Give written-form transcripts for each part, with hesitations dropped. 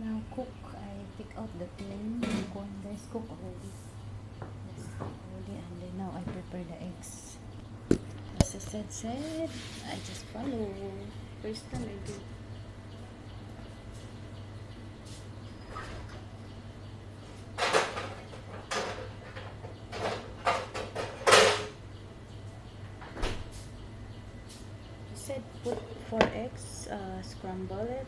Now cook. I take out the plain corn. Guys, cook already. Yes, already. And then now I prepare the eggs. As I said, I just follow. First time I do. I said put 4 eggs, scramble it.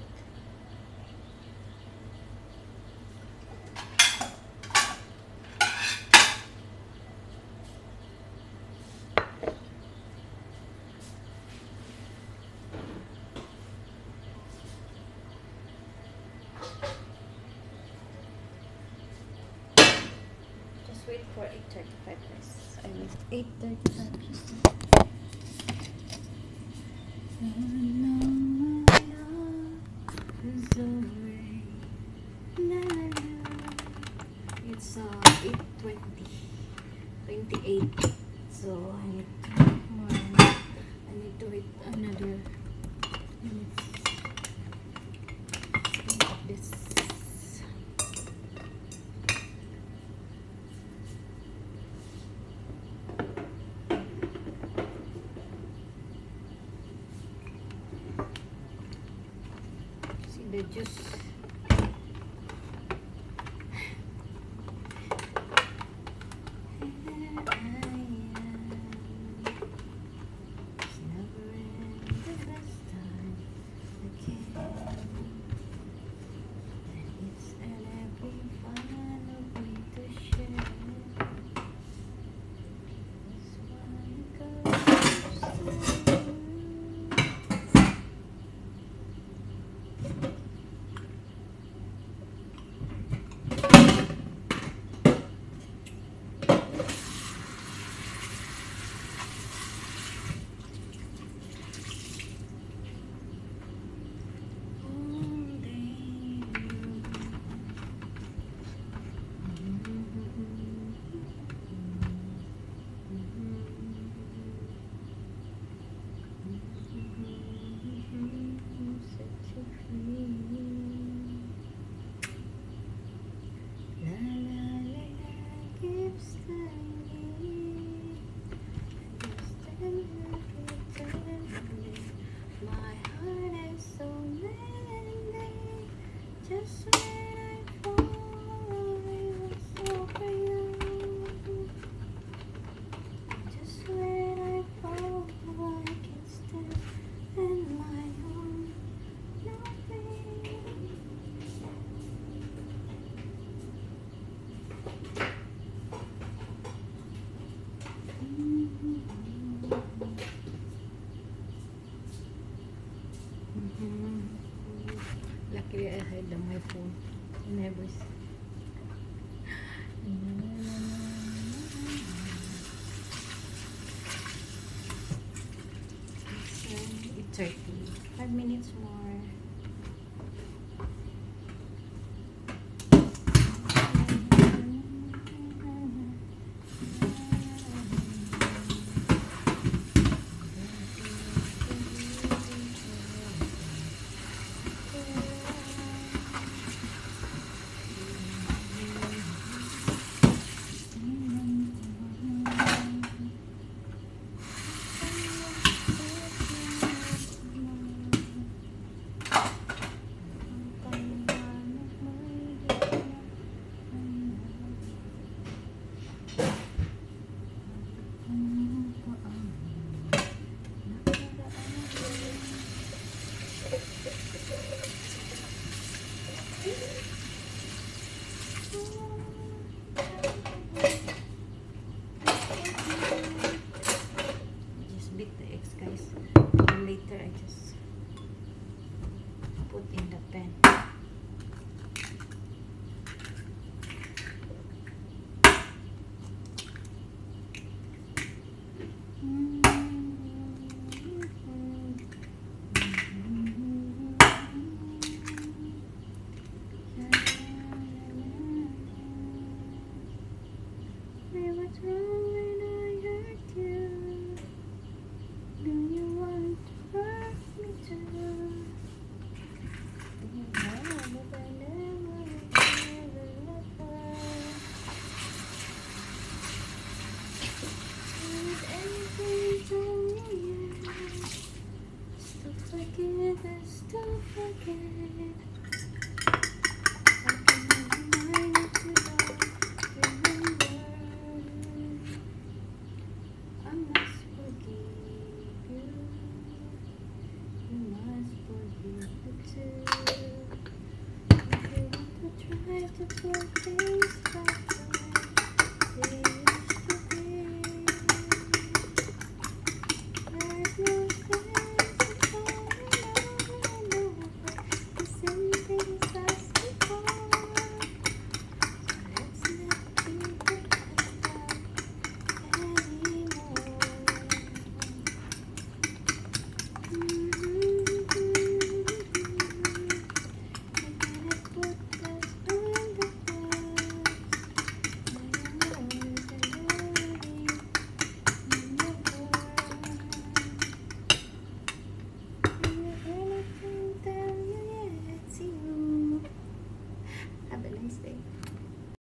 Wait for 8:35 guys. I wait 8:35 just it's 8:20 28, so I need to wait another minutes. Think of this. The juice. Luckily I hide my phone. I never see. It's 30. 5 minutes more. 5 to 12 days back away.